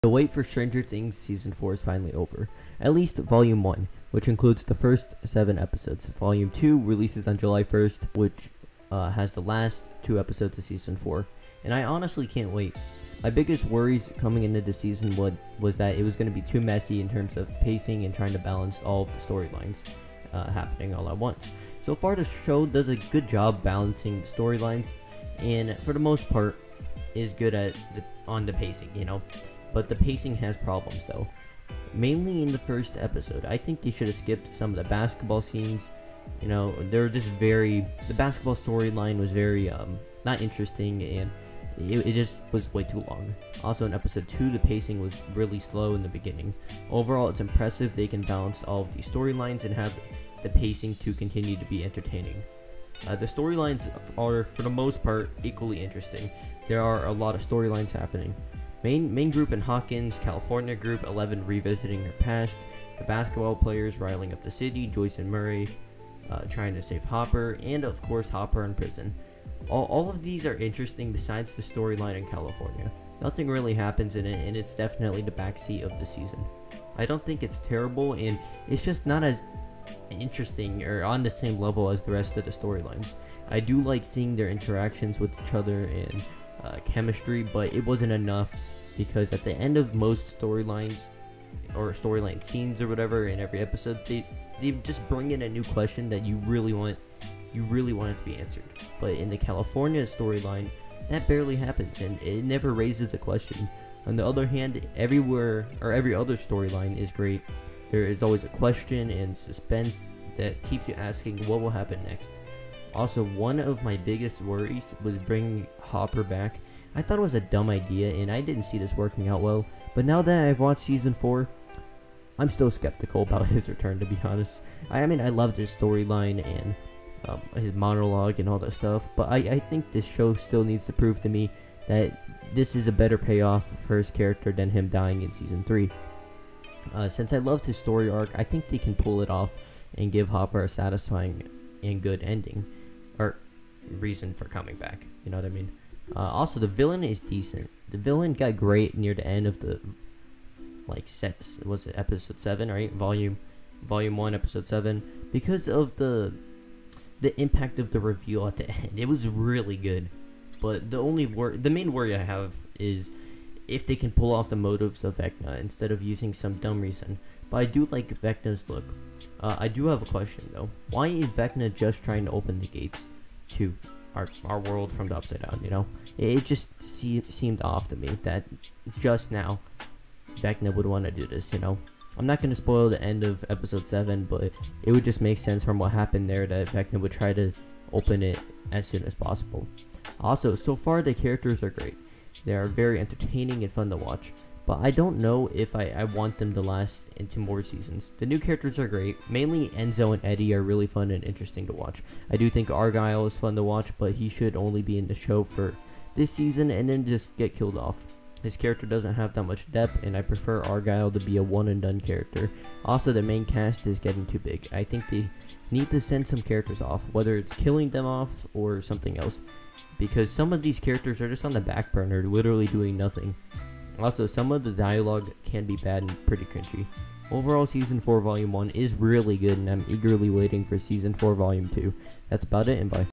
The wait for Stranger Things Season 4 is finally over, at least Volume 1, which includes the first 7 episodes. Volume 2 releases on July 1st, which has the last 2 episodes of Season 4, and I honestly can't wait. My biggest worries coming into the season was that it was going to be too messy in terms of pacing and trying to balance all of the storylines happening all at once. So far, the show does a good job balancing the storylines, and for the most part, is good on the pacing, But the pacing has problems though. Mainly in the first episode. I think they should have skipped some of the basketball scenes. They're just the basketball storyline was very not interesting, and it just was way too long. Also in episode 2, the pacing was really slow in the beginning. Overall, it's impressive they can balance all of these storylines and have the pacing to continue to be entertaining. The storylines are, for the most part, equally interesting. There are a lot of storylines happening. Main group in Hawkins, California group 11 revisiting her past, the basketball players riling up the city, Joyce and Murray trying to save Hopper, and of course Hopper in prison. All of these are interesting besides the storyline in California. Nothing really happens in it, and it's definitely the backseat of the season. I don't think it's terrible, and it's just not as interesting or on the same level as the rest of the storylines. I do like seeing their interactions with each other and chemistry, but it wasn't enough because at the end of most storylines or storyline scenes or whatever in every episode, they just bring in a new question that you really want it to be answered. But in the California storyline, that barely happens, and it never raises a question. On the other hand, every other storyline is great. There is always a question and suspense that keeps you asking what will happen next. Also, one of my biggest worries was bringing Hopper back. I thought it was a dumb idea, and I didn't see this working out well. But now that I've watched Season 4, I'm still skeptical about his return, to be honest. I loved his storyline and his monologue and all that stuff, but I think this show still needs to prove to me that this is a better payoff for his character than him dying in Season 3. Since I loved his story arc, I think they can pull it off and give Hopper a satisfying and good ending, or reason for coming back, you know what I mean? Also, the villain is decent. The villain got great near the end of the, was it episode 7, right? Volume 1, episode 7, because of the impact of the reveal at the end. It was really good, but the main worry I have is if they can pull off the motives of Vecna instead of using some dumb reason. But I do like Vecna's look. I do have a question though. Why is Vecna just trying to open the gates to our world from the Upside Down, It just seemed off to me that just now Vecna would want to do this, I'm not going to spoil the end of episode 7, but it would just make sense from what happened there that Vecna would try to open it as soon as possible. Also, so far the characters are great. They are very entertaining and fun to watch, but I don't know if I want them to last into more seasons. The new characters are great. Mainly Enzo and Eddie are really fun and interesting to watch. I do think Argyle is fun to watch, but he should only be in the show for this season and then just get killed off. His character doesn't have that much depth, and I prefer Argyle to be a one-and-done character. Also, the main cast is getting too big. I think they need to send some characters off, whether it's killing them off or something else, because some of these characters are just on the back burner, literally doing nothing. Also, some of the dialogue can be bad and pretty cringy. Overall, Season 4 Volume 1 is really good, and I'm eagerly waiting for Season 4 Volume 2. That's about it, and bye.